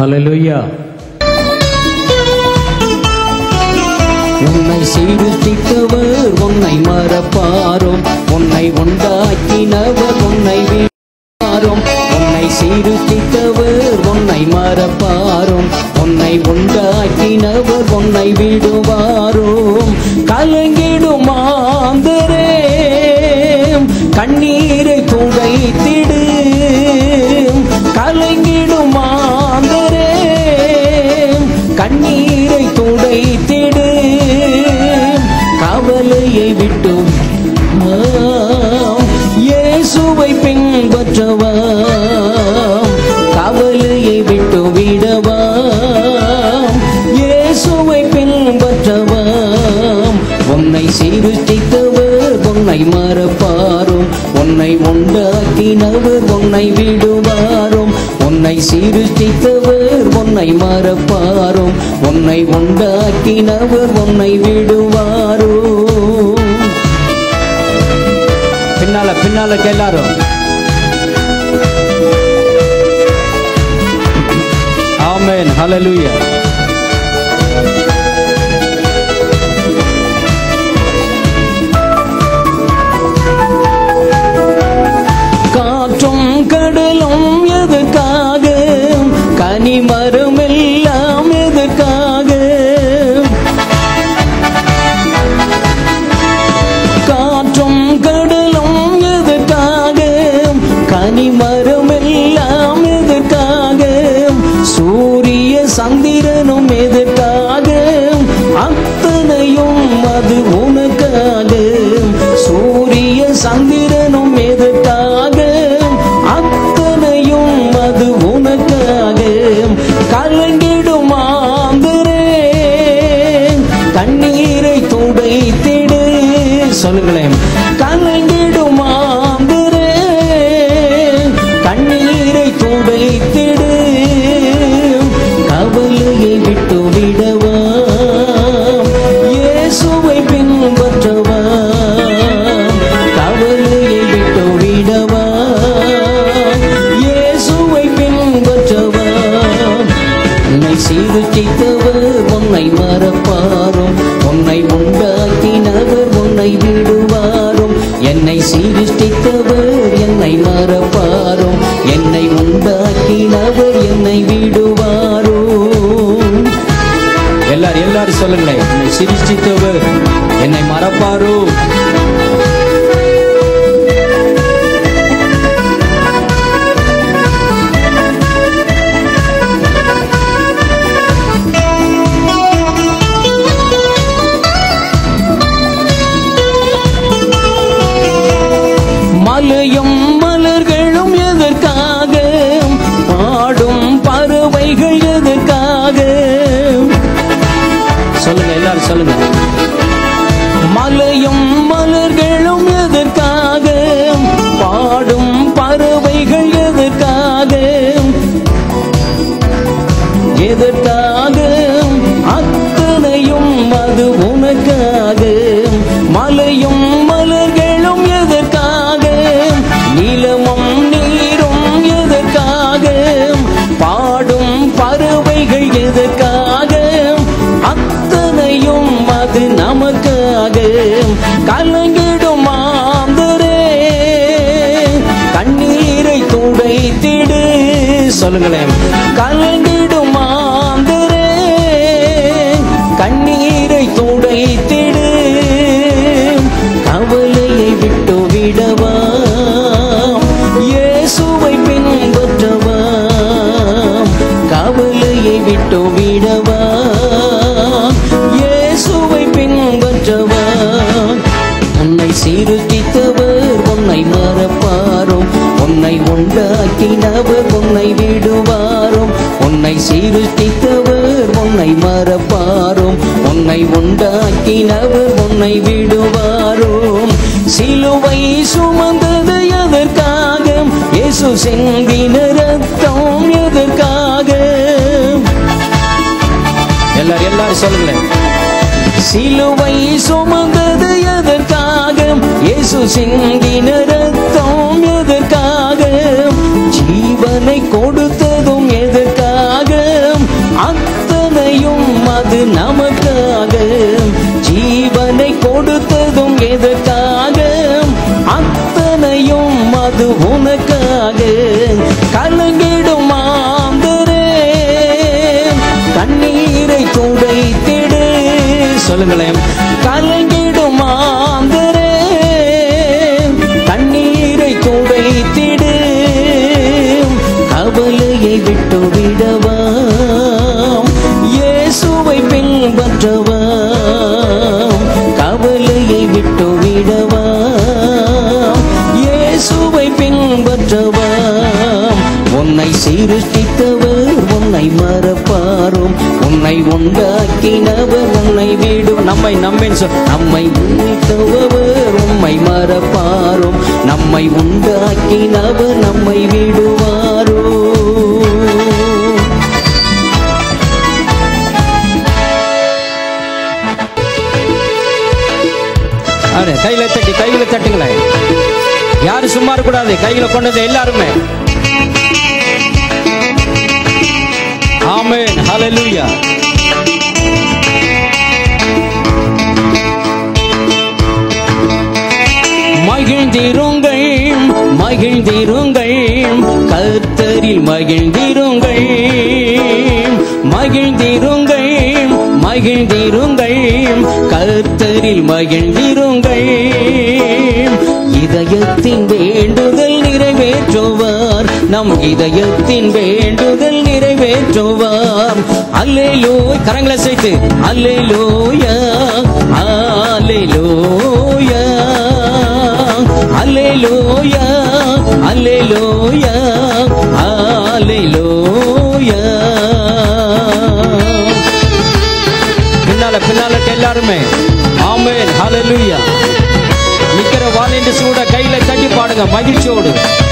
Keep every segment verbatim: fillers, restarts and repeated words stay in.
ஹல்லேலூயா. உன்னை சீர்திருத்தவர் உன்னை மறப்பாரும், உன்னை உண்டாக்கினவர் உன்னை விடுவாரும். உன்னை சீர்திருத்தவர் உன்னை மறப்பாரும், உன்னை உண்டாக்கினவர் உன்னை விடுவாரும். கலங்கிடும் மாந்தரே கண்ணீரை துடைத்திடு, கலங்கிடும் மாந்தரே கண்ணீரை துடைத்திடு. கவலையை விட்டு இயேசுவை பின்பற்றவா, கவலையை விட்டு விடவா, இயேசுவை பின்பற்றவா. உன்னை சீர்திருத்தவர் உன்னை மறப்பாரும், உன்னை உண்டாக்கினவர் உன்னை விடுவாரும். உன்னை சீர்திருத்தவர் உன்னை மறப்பாரும், உன்னை உண்டாக்கினவர் உன்னை விடுவாரும். பின்னால பின்னால எல்லாரும் ஆமென். ஹல்லேலூயா. காற்றும் கடலும் எதற்காக, கனிமரம் எல்லாம் எதற்காக, காற்றும் கடலும் எதற்காக, கனிமரம் எல்லாம் எதற்காக, சூரிய சந்திரனும் எதற்காக, அத்தனையும் அது உனக்காக. சூரிய சந்திரனும் எதற்காக, அத்தனையும் அது உனக்காக. கலங்கிடும் மாந்தரே கண்ணீரை துடைத்திடு. சொல்லுங்களேன். கலங்கிடும் மாந்தரே கண்ணீரை துடைத்திடு. கவலையை விட்டு விடவா, இயேசுவை பின்பற்றவா, கவலையை விட்டு விடவா, இயேசுவை பின்பற்றவா. உன்னை சீர்திருத்தவர் உன்னை மறப்பாரும், உன்னை உண்டாக்கினவர் உன்னை விடுவாரும். என்னை சீர்திருத்தவர் என்னை மறப்பாரும், என்னை உண்டாக்கினவர் என்னை விடுவாரும். எல்லாரும் எல்லாரும் சொல்லுங்களேன். என்னை சீர்திருத்தவர் என்னை மறப்பாரும். மலையும் மலர்களும் எதற்காக, பாடும் பறவைகள் எதற்காக. சொல்லுங்க எல்லாரும் சொல்லுங்க. மலையும் மலர்களும் எதற்காக, பாடும் பறவைகள் எதற்காக, எதற்காக, அத்தனையும் அது உனக்காக. மலையும் மலர்களும் எதற்காக, நிலமும் நீரும் எதற்காக, பாடும் பறவைகள் எதற்காக, அத்தனையும் அது நமக்காக. கலங்கிடும் மாந்தரே கண்ணீரை துடைத்திடு. சொல்லுங்களேன். கலங்கிடும் மாந்தரே கண்ணீரை துடைத்திடு. கவலையை விட்டு விடவா, இயேசுவை பின்பற்றவா, கவலையை விட்டு விடவா, இயேசுவை பின்பற்றவா. உன்னை சீர்திருத்தவர் உன்னை மறப்பாரும், உன்னை உண்டாக்கினவர் உன்னை விடுவாரும். உன்னை சீர்திருத்தவர் உன்னை மறப்பாரும், உன்னை உண்டாக்கினவர் உன்னை விடுவாரும். சிலுவை சுமந்தது எதற்காக, இயேசு சிந்தின ரத்தம் எதற்காக. எல்லாரும் எல்லாரும் சொல்லுங்களேன். சிலுவை சுமந்தது எதற்காக, இயேசு சிந்தின ரத்தம் எதற்காக, ஜீவனை கொடுத்ததும் எதற்காக, கொடுத்ததும் எதற்காக? அத்தனையும் அது உனக்காக. கலங்கிடும் மாந்தரே கண்ணீரை துடைத்திடு. சொல்லுங்களேன். கலங்கிடும் மாந்தரே கண்ணீரை துடைத்திடு. கவலையை விட்டு விடவா, இயேசுவை பின்பற்றவா. கவலையை விட்டு விடவா, இயேசுவை பின்பற்றவா. உன்னை சிருஷ்டித்தவர் உன்னை மறப்பாரும், உன்னை உண்டாக்கினவர் உன்னை விடும். நம்மை நம்மை நம்மை உன்னித்தவர் உம்மை மறப்பாரும், நம்மை உண்டாக்கினவர் நம்மை விடுவாரோ. அட கையில தட்டி கையில தட்டுங்களேன். யாரும் சும்மா இருக்கக்கூடாது. கையில கொண்டது எல்லாருமே. ஆமென். ஹல்லேலூயா. மகிழ்ந்திருங்கள் மகிழ்ந்திருங்கள் கர்த்தரில் மகிழ்ந்திருங்கள். மகிழ்ந்திருங்கள் மகிழ்ந்திருங்கள் கர்த்தரில் மகிழ்ந்திருங்கள். இதயத்தின் வேண்டுதல் நிறைவேற்றுவார், நம் இதயத்தின் வேண்டுதல் நிறைவேற்றுவார். அல்லேலூயா. கரங்களை சேர்த்து அல்லேலூயா அல்லேலூயா அல்லேலூயா அல்லேலூயா அல்லேலூயா. பின்னால பின்னால எல்லாருமே ஆமென். ஹல்லேலூயா. நிக்கிற வாலிண்டு சூட கையில தட்டி பாடுங்க மகிழ்ச்சியோடு.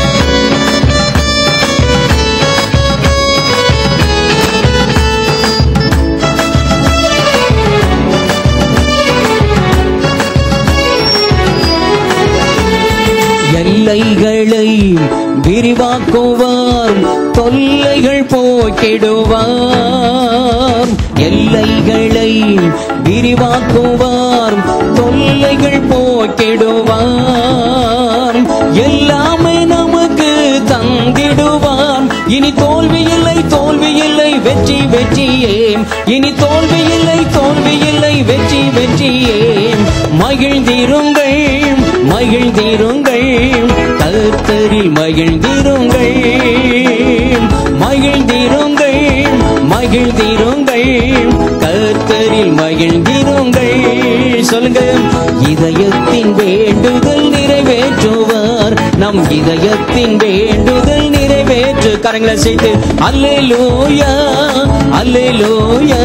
எல்லைகளை விரிவாக்குவார், தொல்லைகள் போக்கிடுவார். எல்லைகளை விரிவாக்குவார், தொல்லைகள் போக்கிடுவார். எல்லாமே நமக்கு தந்திடுவார். இனி தோல்வி இல்லை தோல்வி இல்லை வெற்றி வெற்றியே. இனி தோல்வி இல்லை தோல்வி இல்லை வெற்றி வெற்றியே. மகிழ்ந்திருங்கள் மகிழ்ந்திருங்கள் கர்த்தரில் மகிழ்ந்திருங்கள். மகிழ்ந்திருங்கள் மகிழ்ந்திருங்கள் கர்த்தரில் மகிழ்ந்திருங்கள். சொல்லுங்க. இதயத்தின் வேண்டுதல் நிறைவேற்றுவார், நம் இதயத்தின் வேண்டுதல் நிறைவேற்று. கரங்களை சேர்த்து அல்லேலூயா அல்லேலூயா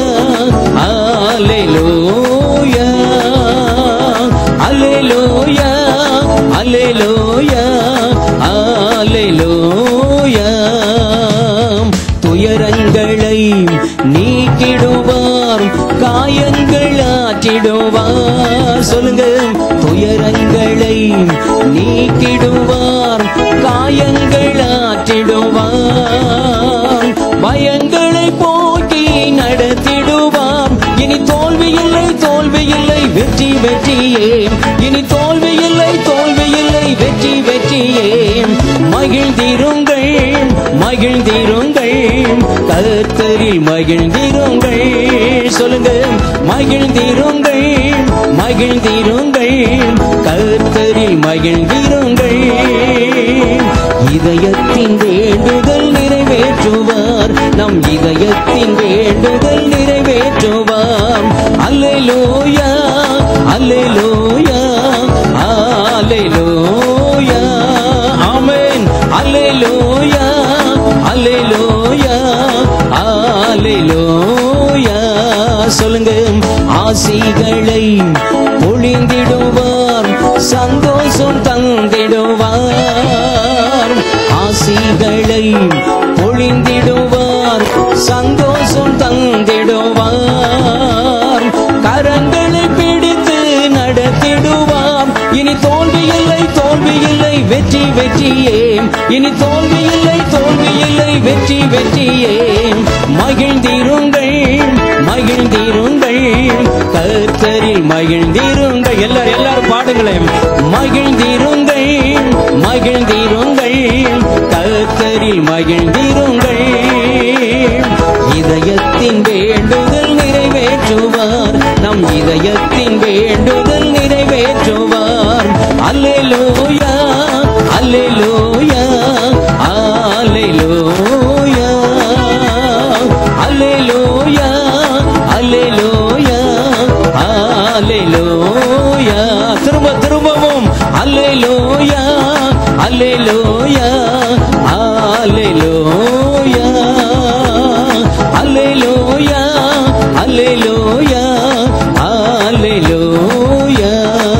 அல்லேலூயா அல்லேலூயா அல்லேலூயா அல்லேலூயா. துயரங்களை நீக்கிடுவார், காயங்கள் ஆற்றிடுவார். சொல்லுங்க. துயரங்களை நீக்கிடுவார், காயங்கள் ஆற்றிடுவார். பயங்களை போக்கி நடத்திடுவார். இனி தோல்வி இல்லை தோல்வி இல்லை வெற்றி வெற்றியே. இனி தோல்வி இல்லை தோல்வி இல்லை வெற்றி வெற்றியே. மகிழ்ந்திருங்கள் மகிழ்ந்திருங்கள் கர்த்தரில் மகிழ்ந்திருங்கள். சொல்லுங்க. மகிழ்ந்திருங்கள் மகிழ்ந்திருங்கள் கர்த்தரில் மகிழ்ந்திருங்கள். இதயத்தின் வேண்டுதல் நிறைவேற்றுவார், நம் இதயத்தின் வேண்டுதல் நிறைவேற்றுவார். அல்லேலூயா அல்லேலூயா அல்லேலூயா. ஆமென். அல்லேலூயா அல்லேலூயா அல்லேலூயா. சொல்லுங்க. ஆசிகளை பொழிந்திடுவார், சந்தோஷம் தந்திடுவார். ஆசிகளை பொழிந்திடுவார், சந்தோஷம் தந்திடுவார். கரங்களை பிடித்து நடத்திடுவார். இனி தோல்வி இல்லை தோல்வி இல்லை வெற்றி வெற்றியே. இனி தோல்வி இல்லை தோல்வி இல்லை வெற்றி வெற்றியே. மகிழ்ந்திருங்கள் மகிழ்ந்திருங்கள் கர்த்தரில் மகிழ்ந்திருங்கள். மகிழ்ந்திருங்கள். எல்லாரும் எல்லாரும் பாடுங்களேன். மகிழ்ந்திருங்கள், மகிழ்ந்திருங்கள், கர்த்தரில் மகிழ்ந்திருங்கள். இதயத்தின் வேண்டுதல் நிறைவேற்றுவார், நம் இதயத்தின் வேண்டுதல் நிறைவேற்றுவார். அல்லேலூயா, அல்லேலூயா, அல்லேலூயா, அல்லேலூயா, அல்லேலூயா, அல்லேலூயா. திரும்ப திரும்பவும் அல்லேலூயா, அல்லேலூயா, அல்லேலூயா, அல்லேலூயா, அல்லேலூயா, அல்லேலூயா.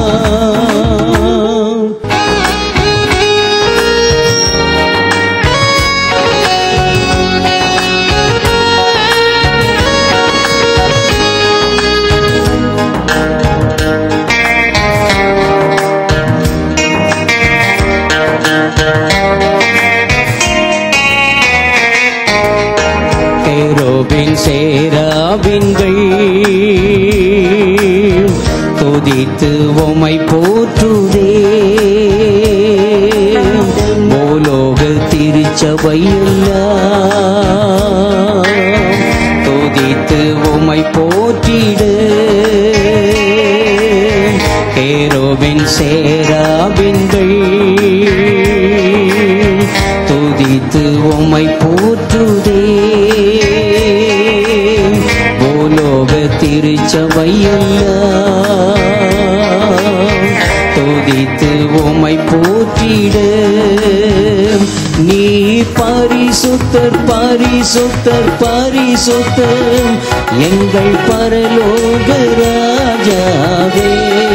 கேருபீன் சேராபீன்கள் துதித்து உம்மை போற்றுதே. பூலோக திருச்சபையெல்லாம் துதித்து உம்மை போற்றிட. கேருபீன் சேராபீன்கள் துதித்து உம்மை போற்றுதே. பூலோக திருச்சபையெல்லாம் துதித்து உம்மை போற்றிட. நீ பரிசுத்தர், பரிசுத்தர், பரிசுத்தர், எங்கள் பரலோக ராஜாவே.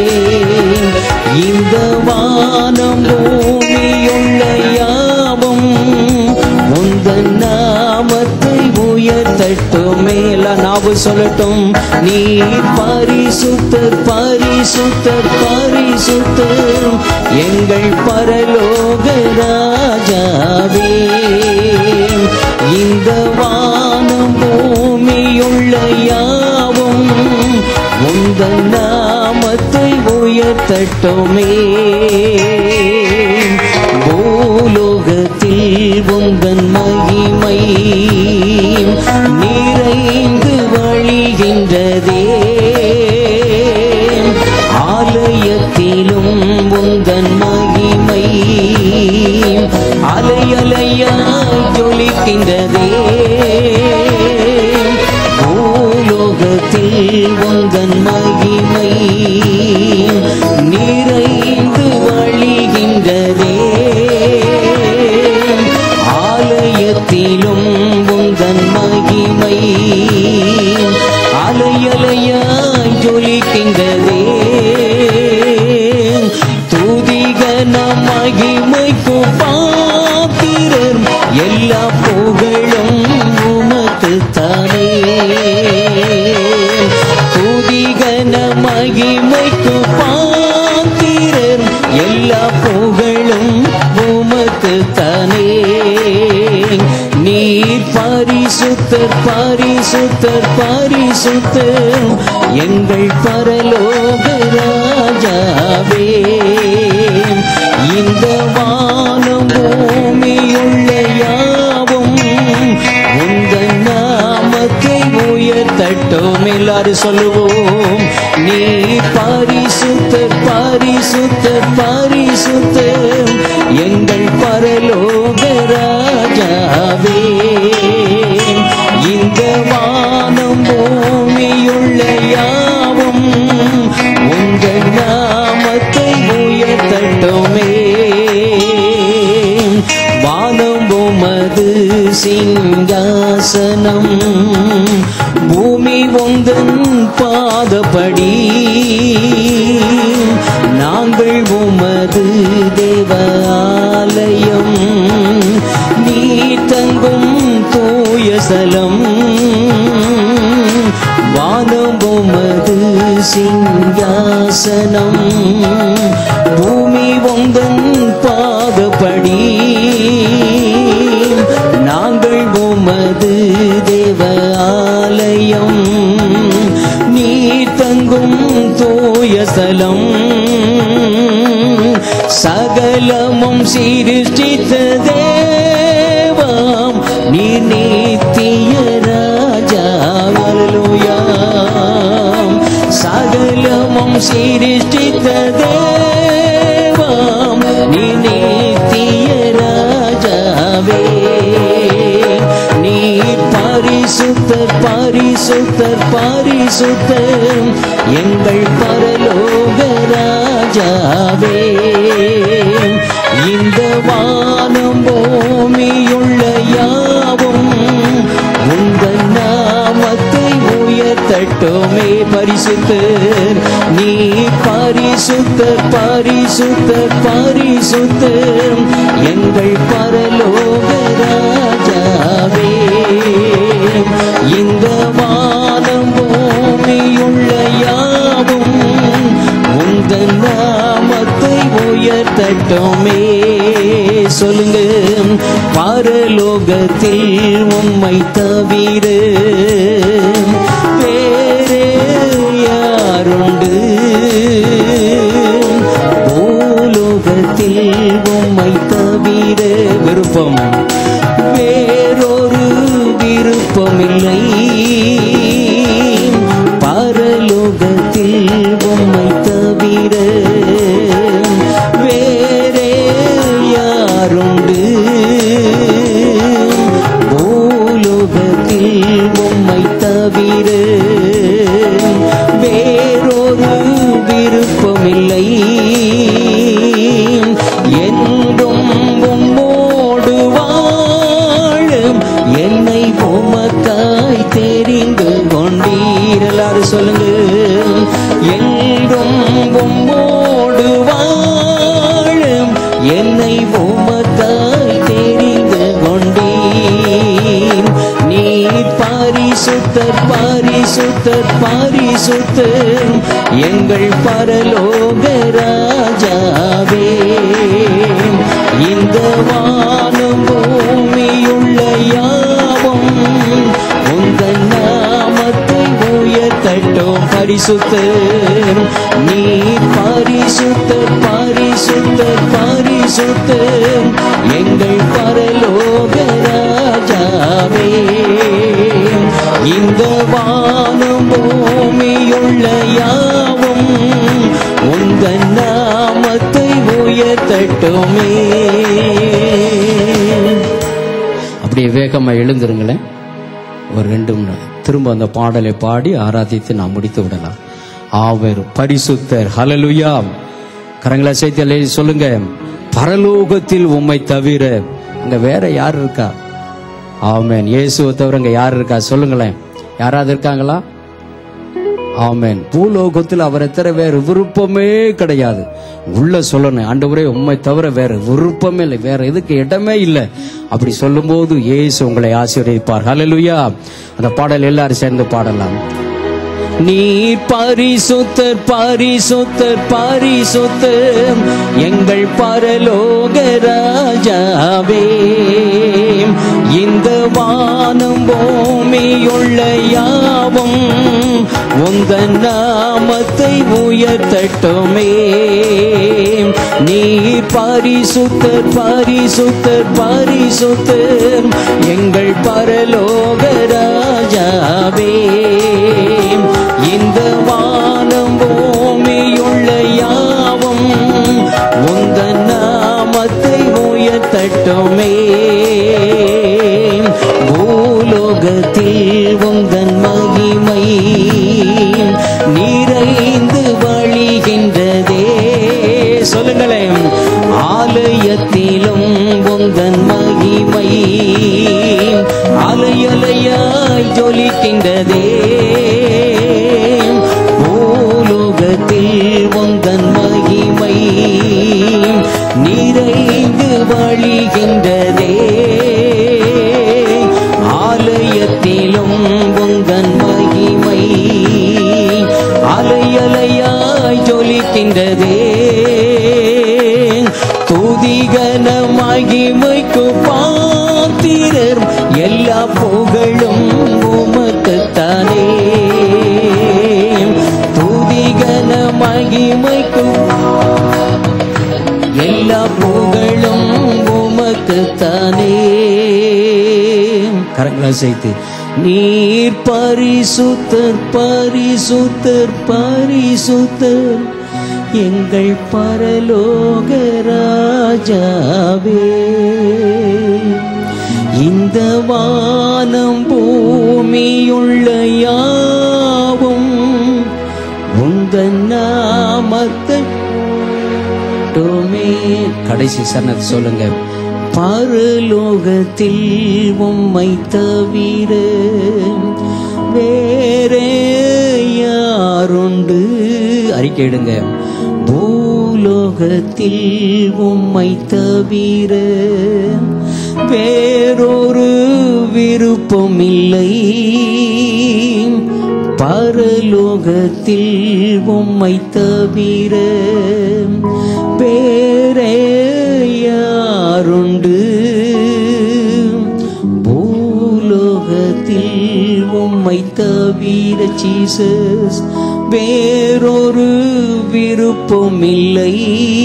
இந்த வானம் பூமியுள்ள யாவும் உந்தன் நாமத்தை உயர்த்தட்டும். மேல நாவு சொல்லட்டும். நீ பரிசுத்தர், பரிசுத்தர், பரிசுத்தர், எங்கள் பரலோக ராஜாவே. இந்த வானம் பூமியுள்ள யாவும் உந்தன் நாமத்தை உயர்த்தட்டுமே. பூலோகத்தில் உந்தன் மகிமை நிறைந்து வழிகின்றதே. ஆலயத்திலும் உந்தன் மகிமை அலையலையாய் ஜொலிக்கின்றதே. பூலோகத்தில் உந்தன் மகிமை நிறைந்து வழிகின்றதே. ஆலயத்திலும் உந்தன் மகிமை அலையலையாய் ஜொலிக்கின்றதே. துதிகன மகிமைக்கு பாத்திரர், எல்லா புகழும் உமக்குத்தானே. துதிகன மகிமைக்கு பாத்திரர், எல்லா புகழும் உமக்குத்தானே. நீர் பரிசுத்தர், பரிசுத்தர், பரிசுத்தர், எங்கள் பரலோக ராஜாவே. இந்த வானம் பூமியுள்ள யாவும் உந்தன் நாமத்தை உயர்த்தட்டும். எல்லாரும் சொல்லுவோம். நீ பரிசுத்தர், பரிசுத்தர், பரிசுத்தர், எங்கள் பரலோக ராஜாவே. இந்த வானம் பூமியுள்ள யாவும் உங்கள் நாமத்தை உயர்த்தட்டுமே. வானம் உமது சிங்காசனம், பூமி உந்தன் பாதப்படி. நாங்கள் உமது தேவாலயம், நீ தங்கும் தூய ஸ்தலம். வானம் உமது சிங்காசனம், பூமி உந்தன் பாதப்படி. நாங்கள் உமது தேவாலயம், நீ தங்கும் தூய வாசஸ்தலம் சகலமும் சிருஷ்டித்த தேவம் நீர் நித்திய ராஜா. அல்லேலூயா. சகலமும் சிருஷ்டித்த தேவம் நீர் நித்திய ராஜாவே. நீர் பரிசுத்தர் பரிசுத்தர் பரிசுத்தர் எங்கள் பரலோக ராஜாவே. இந்த வானம் பூமியுள்ள யாவும் உங்கள் நாமத்தை உயர்த்தட்டுமே. பரிசுத்தர் நீ பரிசுத்தர் பரிசுத்தர் பரிசுத்தர் எங்கள் பரலோக ராஜாவே. இந்த வானம் பூமியுள்ள யாவும் உங்கள் நாமத்தை உயர்த்தட்டுமே. சொல்லுங்க. பரலோகத்தில் உம்மை தவிர வேறே யாருண்டு? பூலோகத்தில் உம்மை தவிர விருப்பம் வேறொரு விருப்பமில்லை. பரலோகத்தில் உம்மை தவிர வேறே யாருண்டு? பூலோகத்தில் உம்மை தவிர வேறொரு விருப்பமில்லை. என்றும் உம்மோடு வாழும் என்னை உமக்காய் தெரிந்து கொண்டீர். எல்லாரும் சொல்லுங்க. என்றும் உம்மோடு வாழும் என்னை உமக்காய் தெரிந்து கொண்டீர். நீர் பரிசுத்தர் பரிசுத்தர் பரிசுத்தர் எங்கள் பரலோக ராஜாவே. இந்த வானம் பூமியுள்ள யாவும் உங்கள் நாமத்தை உயர்த்தட்டும். பரிசுத்தர் நீர் பரிசுத்தர் பரிசுத்தர் பரிசுத்தர் எங்கள் பரலோக ராஜாவே. இந்த வானம் பூமியுள்ள யாவும் உங்கள் நாமத்தை உயர்த்தட்டுமே. அப்படியே வேகமா எழுந்துருங்களேன். ஒரு ரெண்டு மணி திரும்ப அந்த பாடலை பாடி ஆராதித்து நாம் முடித்து விடலாம். ஆவர் பரிசுத்தர். ஹல்லேலூயா. கரங்களை சேர்த்து சொல்லுங்க. பரலோகத்தில் உம்மை தவிர அங்க வேற யார் இருக்கா? ஆமென். இயேசுவை தவிர அங்க யார் இருக்கா? சொல்லுங்களேன். யாராவது இருக்காங்களா? ஆமென். பூலோகத்தில் அவரை தவிர வேற விருப்பமே கிடையாது. உள்ள சொல்லணும். ஆண்டவரே உம்மை தவிர வேற விருப்பமே இல்லை, வேற எதுக்கு இடமே இல்லை. அப்படி சொல்லும் போது இயேசு உங்களை ஆசீர்வதிப்பார். ஹல்லேலூயா. அந்த பாடல் எல்லாரும் சேர்ந்து பாடலாம். நீர் பரிசுத்தர் பரிசுத்தர் பரிசுத்தர் எங்கள் பரலோக ராஜாவே. இந்த வானம் பூமியுள்ள யாவும் உந்தன் நாமத்தை உயர்த்தட்டுமே. நீர் பரிசுத்தர் பரிசுத்தர் பரிசுத்தர் எங்கள் பரலோக ராஜாவே. இந்த வானம் பூமியுள்ள யாவும் உந்தன் நாமத்தை உயர்த்தட்டுமே. பூலோகத்தில் உந்தன் மகிமை நிறைந்து வழிகின்றதே. சொல்லுங்களேன். ஆலயத்திலும் உந்தன் மகிமை அலையலையாய் ஜொலிக்கின்றதே. பூலோகத்தில் உந்தன் மகிமை நிறைந்து வழிகின்றதே. ஆலயத்திலும் உந்தன் மகிமை அலையலையாய் ஜொலிக்கின்றதே. துதிகன மகிமைக்கு பாத்திரர் எல்லா புகழும் உமக்குத்தானே. துதிகன மகி எல்லா புகழும் உமக்குத்தானே. கரங்களை சேர்த்து நீர் பரிசுத்தர் பரிசுத்தர் பரிசுத்தர் எங்கள் பரலோக ராஜாவே. இந்த வானம் பூமியுள்ள யாவும் உங்கள் நாமத்தை. கடைசி சரணத்தை சொல்லுங்க. பரலோகத்தில் உம்மை தவிர வேறே யாருண்டு? அறிக்கையிடுங்க. பூலோகத்தில் உம்மை தவிர வேறொரு விருப்பம் இல்லை. பரலோகத்தில் உம்மை தவிர வேறே யாருண்டு? பூலோகத்தில் உம்மை தவிர ஜீசஸ் வேறொரு விருப்பம் இல்லை.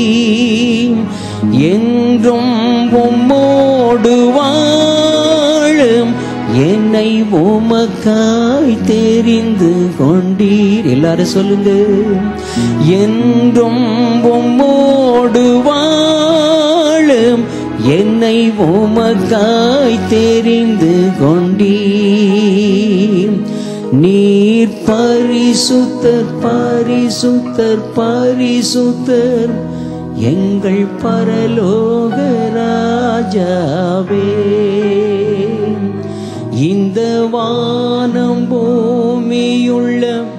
என்றும் உம்மோடு வாழும் என்னை உமக்காய் தெரிந்து கொண்டீர். எல்லாரும் சொல்லுங்க. என்றும் உம்மோடு வாழும் என்னை உமக்காய் தெரிந்து கொண்டீர். நீர் பரிசுத்தர் பரிசுத்தர் பரிசுத்தர் எங்கள் பரலோக ராஜாவே. இந்த வானம் பூமியுள்ள